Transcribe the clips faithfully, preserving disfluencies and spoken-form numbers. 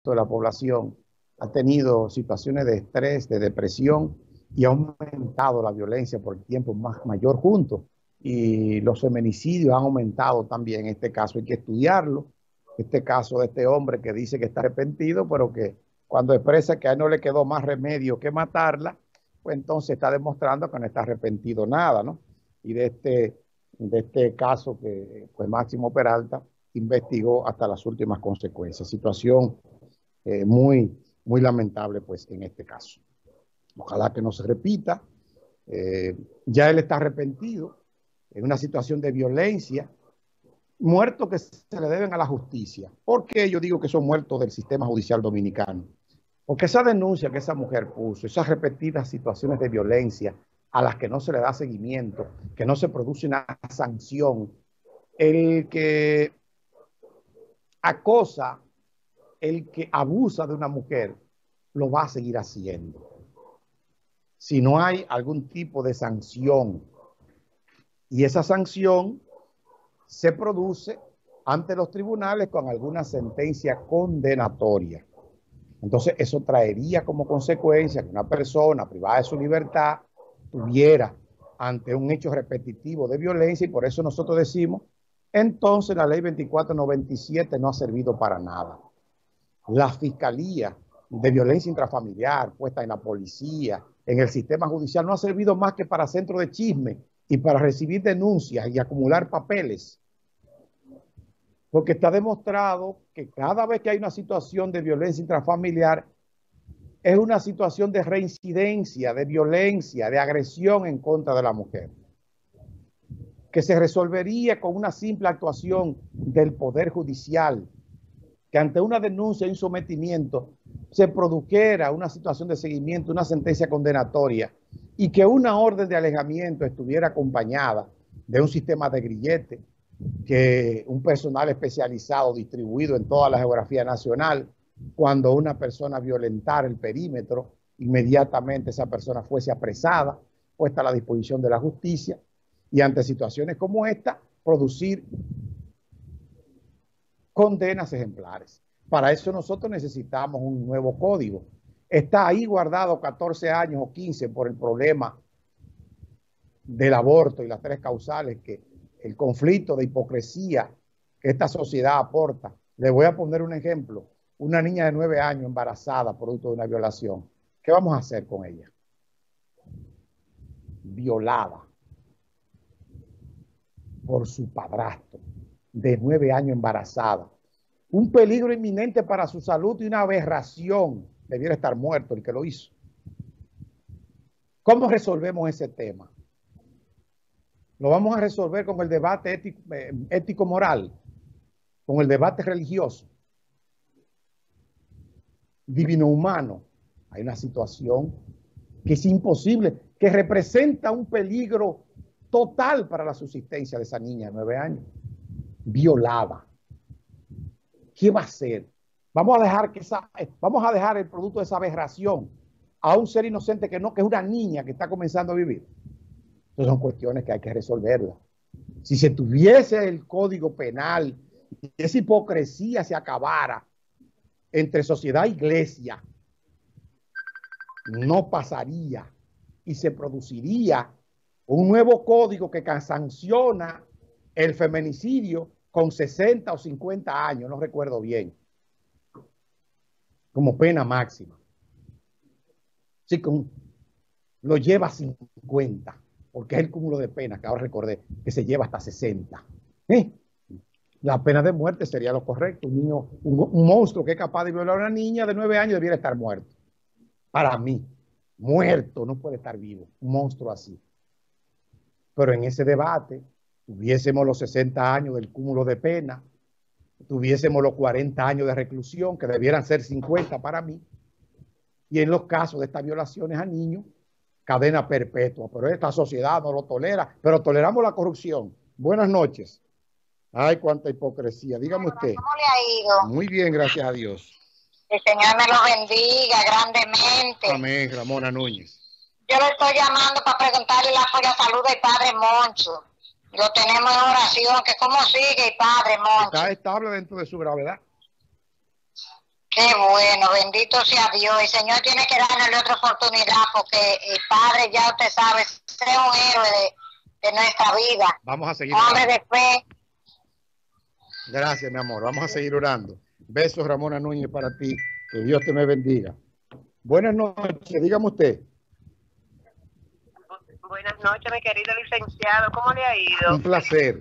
de la población ha tenido situaciones de estrés, de depresión y ha aumentado la violencia por el tiempo más mayor juntos. Y los feminicidios han aumentado también. En este caso hay que estudiarlo. Este caso de este hombre que dice que está arrepentido, pero que cuando expresa que a él no le quedó más remedio que matarla, pues entonces está demostrando que no está arrepentido nada, ¿no? Y de este, de este caso que pues Máximo Peralta investigó hasta las últimas consecuencias. Situación eh, muy, muy lamentable pues en este caso. Ojalá que no se repita. Eh, ya él está arrepentido en una situación de violencia, muertos que se le deben a la justicia. ¿Por qué yo digo que son muertos del sistema judicial dominicano? Porque esa denuncia que esa mujer puso, esas repetidas situaciones de violencia a las que no se le da seguimiento, que no se produce una sanción, el que acosa, el que abusa de una mujer, lo va a seguir haciendo. Si no hay algún tipo de sanción, y esa sanción se produce ante los tribunales con alguna sentencia condenatoria. Entonces eso traería como consecuencia que una persona privada de su libertad tuviera ante un hecho repetitivo de violencia, y por eso nosotros decimos, entonces la ley veinticuatro noventa y siete no ha servido para nada. La Fiscalía de Violencia Intrafamiliar puesta en la policía, en el sistema judicial, no ha servido más que para centro de chisme y para recibir denuncias y acumular papeles. Porque está demostrado que cada vez que hay una situación de violencia intrafamiliar, es una situación de reincidencia, de violencia, de agresión en contra de la mujer, que se resolvería con una simple actuación del Poder Judicial, que ante una denuncia y un sometimiento se produjera una situación de seguimiento, una sentencia condenatoria, y que una orden de alejamiento estuviera acompañada de un sistema de grillete, que un personal especializado distribuido en toda la geografía nacional, cuando una persona violentara el perímetro, inmediatamente esa persona fuese apresada, puesta a la disposición de la justicia, y ante situaciones como esta, producir condenas ejemplares. Para eso nosotros necesitamos un nuevo código. Está ahí guardado catorce años o quince por el problema del aborto y las tres causales, que el conflicto de hipocresía que esta sociedad aporta. Le voy a poner un ejemplo. Una niña de nueve años embarazada producto de una violación. ¿Qué vamos a hacer con ella? Violada por su padrastro, de nueve años embarazada. Un peligro inminente para su salud y una aberración. Debiera estar muerto el que lo hizo. ¿Cómo resolvemos ese tema? Lo vamos a resolver con el debate ético, eh, ético-moral, con el debate religioso, divino-humano. Hay una situación que es imposible, que representa un peligro total para la subsistencia de esa niña de nueve años, violada. ¿Qué va a hacer? Vamos a dejar que esa, vamos a dejar el producto de esa aberración a un ser inocente que no, que es una niña que está comenzando a vivir. Entonces son cuestiones que hay que resolverlas. Si se tuviese el Código Penal y esa hipocresía se acabara entre sociedad e iglesia, no pasaría y se produciría un nuevo código que sanciona el feminicidio con sesenta o cincuenta años, no recuerdo bien, como pena máxima. Sí, con, lo lleva a cincuenta, porque es el cúmulo de penas que ahora recordé, que se lleva hasta sesenta. ¿Eh? La pena de muerte sería lo correcto. Un niño, un, un monstruo que es capaz de violar a una niña de nueve años debiera estar muerto. Para mí, muerto, no puede estar vivo, un monstruo así. Pero en ese debate, tuviésemos los sesenta años del cúmulo de pena, tuviésemos los cuarenta años de reclusión, que debieran ser cincuenta para mí, y en los casos de estas violaciones a niños, cadena perpetua. Pero esta sociedad no lo tolera, pero toleramos la corrupción. Buenas noches. Ay, cuánta hipocresía. Dígame usted. ¿Cómo le ha ido? Muy bien, gracias a Dios. El Señor me lo bendiga grandemente. Amén, Ramona Núñez. Yo le estoy llamando para preguntarle la apoyo salud del Padre Moncho. Lo tenemos en oración, que cómo sigue el Padre Moncho. Está estable dentro de su gravedad. Que Qué bueno, bendito sea Dios. El Señor tiene que darle otra oportunidad porque el Padre, ya usted sabe, es un héroe de, de nuestra vida. Vamos a seguir Hombre orando. de fe. Gracias, mi amor. Vamos a seguir orando. Besos, Ramona Núñez, para ti. Que Dios te me bendiga. Buenas noches, dígame usted. Buenas noches, mi querido licenciado. ¿Cómo le ha ido? Un placer.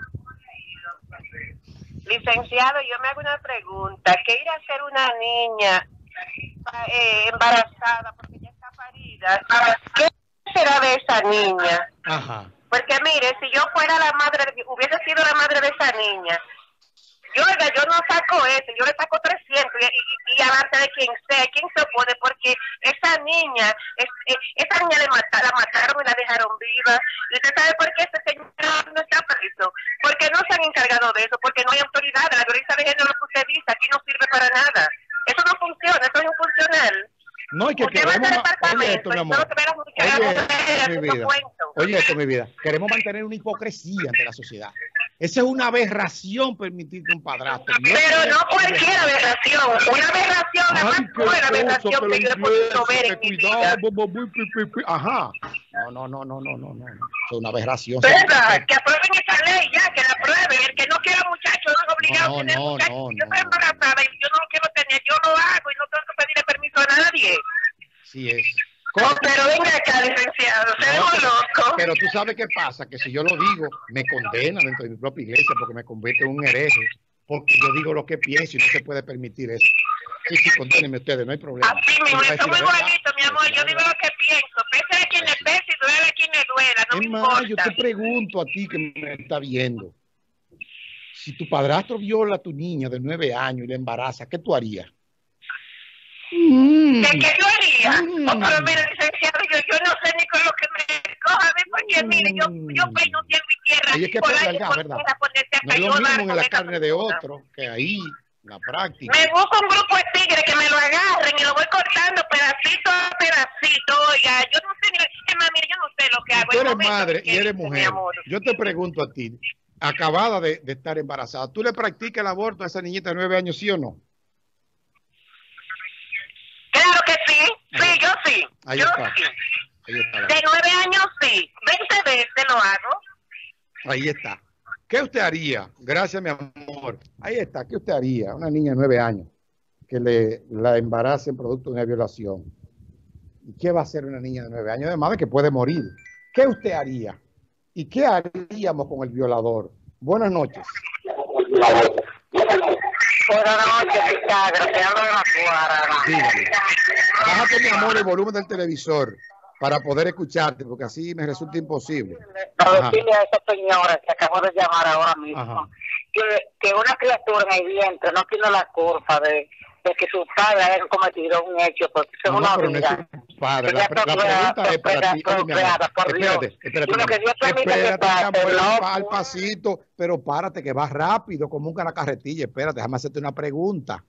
Licenciado, yo me hago una pregunta. ¿Qué irá a hacer una niña eh, embarazada porque ya está parida? ¿Qué será de esa niña? Ajá. Porque mire, si yo fuera la madre, hubiese sido la madre de esa niña, yo, oiga, yo no saco eso, yo le saco trescientos y, y, y adelante de quien sea, quien se opone, porque esa niña, es, es, esa niña le mata, la mataron y la dejaron viva. ¿Y usted sabe por qué ese señor no está preso? Porque no se han encargado de eso, porque no hay autoridad. La violencia de género, lo que usted dice, aquí no sirve para nada. Eso no funciona, eso es infuncional. No, y que Usted queremos... va a Oye esto, mi amor. Oye esto, mi vida. Oye esto, mi vida. Queremos mantener una hipocresía ante la sociedad. Esa es una aberración permitirte un padrastro. No, pero no cualquier aberración. Una aberración, la más buena aberración que yo he podido ver en mi vida. Ajá. No, no, no, no, no, no, no. Es una aberración. ¿Verdad? Que aprueben esa ley ya, que la aprueben. El que no quiera muchacho no es obligado no, a tener no, muchacho. no, Si yo no, estoy embarazada y yo no lo quiero tener, yo lo hago y no tengo que pedirle permiso a nadie. Sí es. No, pero venga acá, licenciado, se No, no, loco. Pero tú sabes qué pasa, que si yo lo digo, me condenan dentro de mi propia iglesia porque me convierte en un hereje, porque yo digo lo que pienso y no se puede permitir eso. Sí, sí, condénenme ustedes, no hay problema. Así mismo, eso es muy bonito, mi amor, yo digo lo que pienso, pese a quien le pese y duele a quien le duela, no me Es más, yo importa. te pregunto a ti que me está viendo, si tu padrastro viola a tu niña de nueve años y la embaraza, ¿qué tú harías? ¿De qué yo haría? Mm. Oh, pero mira, licenciado, yo, yo no sé ni con lo que me coja a mí, porque mire, yo, yo peino cielo y tierra. Ahí es que por es aire, verdad, por ¿verdad? tierra, ponerte a No es lo ayudar mismo en con la esa carne de persona. otro, que ahí, en la práctica. Me busco un grupo de tigres que me lo agarren y lo voy cortando pedacito a pedacito. Oiga, yo no sé ni... Es más, mire, yo no sé lo que hago. Tú El eres momento madre que y eres hice, mi mujer. amor. Yo te pregunto a ti, acabada de, de estar embarazada, ¿tú le practicas el aborto a esa niñita de nueve años, sí o no? Claro que sí, sí, yo sí. Ahí yo está. sí. Ahí está. De nueve años sí, veinte veces lo hago. Ahí está. ¿Qué usted haría? Gracias, mi amor. Ahí está. ¿Qué usted haría? Una niña de nueve años que le la embaracen producto de una violación. ¿Y qué va a hacer una niña de nueve años? Además de que puede morir. ¿Qué usted haría? ¿Y qué haríamos con el violador? Buenas noches. Buenas noches, Ricardo, te hablo de la cuadra. Dígame. Bájate, mi amor, el volumen del televisor para poder escucharte, porque así me resulta imposible. Para decirle a esa señora que acabo de llamar ahora mismo, Ajá. que, que una criatura en el vientre no tiene la culpa de, de que su padre haya cometido un hecho, porque es No, una pero no es vida. su padre. La, Ella pre- la procrea- pregunta es para ti. Oye, mi amor, procreada por Dios. espérate, espérate. Y lo mi que amor. Dios permite que Espérate, mi pase, amor, no- va al pasito, pero párate que vas rápido como un la carretilla. Espérate, déjame hacerte una pregunta.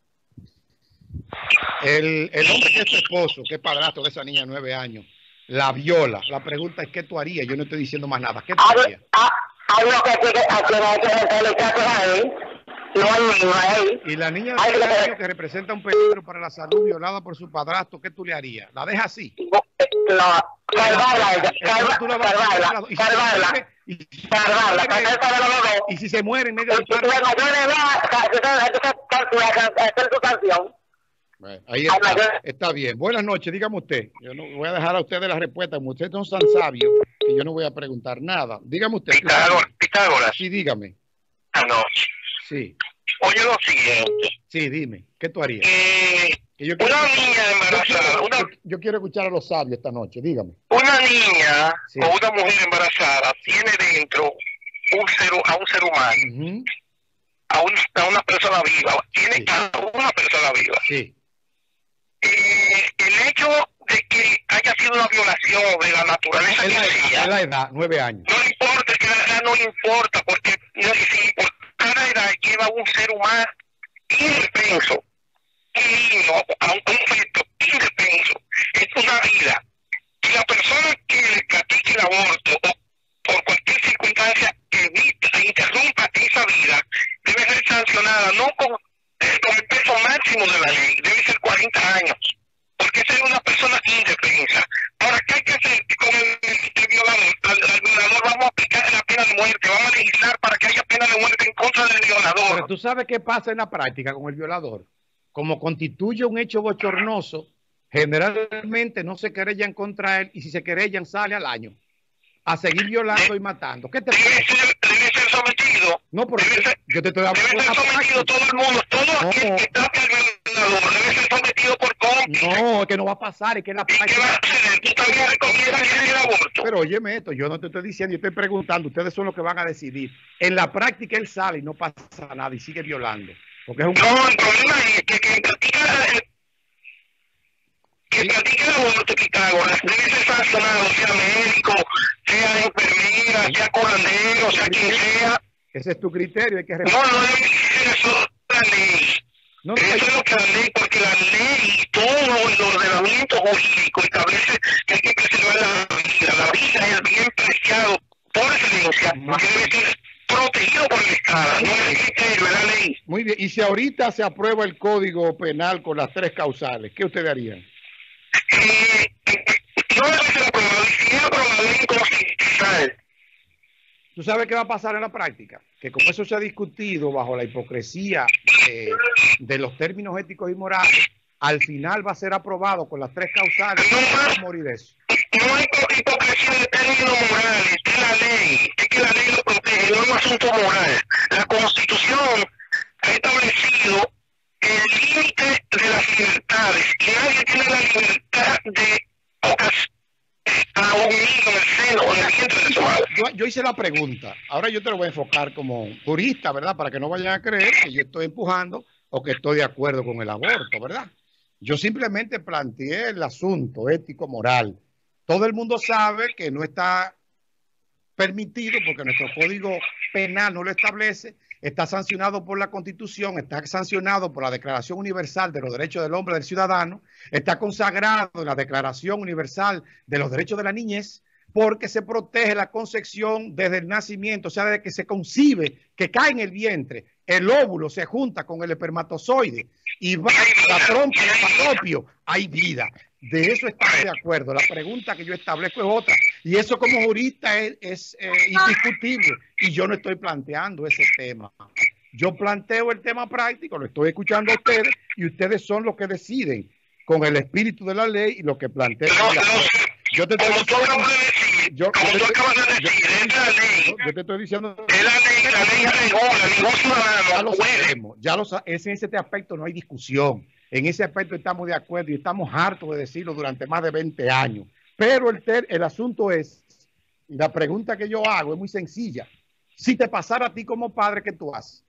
El, el hombre que es tu esposo, que es padrastro de esa niña de nueve años, la viola. La pregunta es, ¿qué tú harías? Yo no estoy diciendo más nada. ¿Qué tú harías? Hay lo que tiene a quien hay que meterle casos a él, no al niño, a él. Y la niña de Ay, nueve que- años que representa un peligro para la salud violada por su padrastro, ¿qué tú le harías? ¿La dejas así? No, salvarla, ella, Entonces tú la vas a salvarla, y si se salvarla, muere- y si se salvarla, muere- salvarla de los dos. y si se muere en medio del Y tú parto. de mayor edad, entonces calcula que hacer su canción. Bueno, ahí Ay, está, mayor- está bien. Buenas noches, dígame usted. Yo no voy a dejar a ustedes la respuesta, como ustedes son tan sabios que yo no voy a preguntar nada. Dígame usted. ¿qué usted Pitágoras, haría? Pitágoras, Sí, dígame. anoche. Sí, Oye lo siguiente, sí, dime. ¿Qué tú harías? que Que yo quiero una escuchar- niña yo embarazada, quiero- una, yo- yo quiero escuchar a los sabios esta noche, dígame. una niña Sí. o una mujer embarazada tiene dentro un ser, a un ser humano, Ujú. a, un- a una persona viva, tiene Sí. a una persona viva. Sí, Eh, el hecho de que haya sido una violación de la naturaleza es que la, sea, es la edad, nueve años. no importa, que la edad no importa, porque no, si por cada edad lleva un ser humano indefenso, un niño, a un, un feto indefenso, es una vida. Y la persona que le practique el aborto o por cualquier circunstancia evita e interrumpa esa vida, debe ser sancionada, no con, eh, con el peso máximo de treinta años. Porque esa es una persona indefensa. Ahora, ¿qué hay que hacer con el, el violador? Al, al violador vamos a aplicar la pena de muerte, vamos a legislar para que haya pena de muerte en contra del violador. Pero tú sabes qué pasa en la práctica con el violador. Como constituye un hecho bochornoso, generalmente no se querellan contra él y si se querellan sale al año a seguir violando y matando. ¿Qué te debe parece? ser, debe ser sometido. No, porque debe ser, yo te estoy hablando debe ser sometido todo el mundo, todo no. aquel que tape al violador debe ser sometido por cómplice. No, es que no va a pasar, es que la ¿Y qué va a hacer? ¿Tú también recomiendas que haya el aborto? Pero óyeme esto, yo no te estoy diciendo, yo estoy preguntando, ustedes son los que van a decidir. En la práctica él sale y no pasa nada y sigue violando. Porque es un... No, el problema es que quien practica el, que practica el aborto, Pitágoras, debe ser sancionado, sea médico, sea enfermera, sea curandero, sea quien sea. Ese es tu criterio, hay que No, no debe ser eso la ley. No, no, Eso hay... es lo que la ley, porque la ley, todo el ordenamiento jurídico establece que hay que preservar la vida. La vida es el bien preciado por excelencia, que debe ser protegido por el Estado, no es el criterio, es la ley. Muy bien, y si ahorita se aprueba el Código Penal con las tres causales, ¿qué ustedes harían? Eh, no debe ser aprobado, y si es aprobado es inconstitucional. ¿Tú sabes qué va a pasar en la práctica? Que como eso se ha discutido bajo la hipocresía de, de los términos éticos y morales, al final va a ser aprobado con las tres causales y va a morir eso. No hay hipocresía de términos morales, es la ley, es que la ley lo protege, no es un asunto moral. La Constitución ha establecido el límite de las libertades y nadie tiene la libertad de estar unido en el seno o en el vientre de su madre. Yo, yo hice la pregunta, ahora yo te lo voy a enfocar como jurista, ¿verdad? Para que no vayan a creer que yo estoy empujando o que estoy de acuerdo con el aborto, ¿verdad? Yo simplemente planteé el asunto ético-moral. Todo el mundo sabe que no está permitido porque nuestro Código Penal no lo establece, está sancionado por la Constitución, está sancionado por la Declaración Universal de los Derechos del Hombre y del Ciudadano, está consagrado en la Declaración Universal de los Derechos de la Niñez, porque se protege la concepción desde el nacimiento, o sea, desde que se concibe, que cae en el vientre, el óvulo se junta con el espermatozoide y va a la trompa del falopio, hay vida. De eso estamos de acuerdo. La pregunta que yo establezco es otra. Y eso como jurista es, es eh, indiscutible. Y yo no estoy planteando ese tema. Yo planteo el tema práctico, lo estoy escuchando a ustedes y ustedes son los que deciden con el espíritu de la ley y lo que plantean. No, no, yo te estoy como tú acabas de decir, yo, como yo, tú te, acabas de yo, decir, es la ley. yo te estoy diciendo. Es la ley, la ley regula, ningún ciudadano Ya lo puede. sabemos, ya lo sabemos. En ese aspecto no hay discusión. En ese aspecto estamos de acuerdo y estamos hartos de decirlo durante más de veinte años. Pero el, ter, el asunto es, y la pregunta que yo hago es muy sencilla. Si te pasara a ti como padre, ¿qué tú haces?